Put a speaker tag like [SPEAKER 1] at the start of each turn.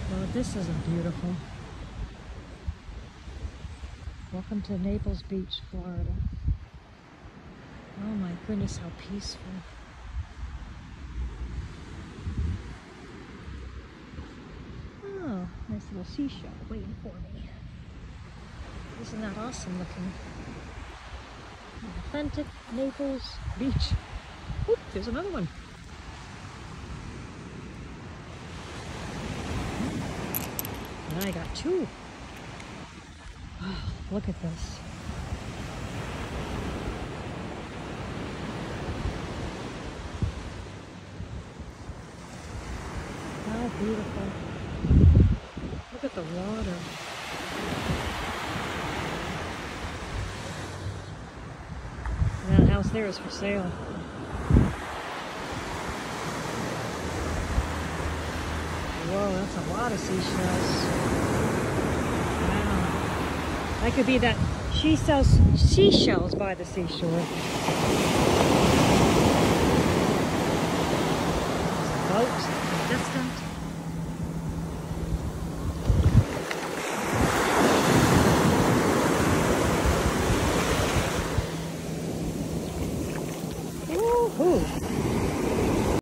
[SPEAKER 1] Well, this isn't beautiful. Welcome to Naples Beach, Florida. Oh my goodness, how peaceful. Oh, nice little seashell waiting for me. Isn't that awesome looking? Authentic Naples Beach. Oop, there's another one. And I got two. Oh, look at this. How beautiful. Look at the water. That house there is for sale. Whoa, that's a lot of seashells. Wow. That could be that she sells seashells by the seashore. Boats in the distance.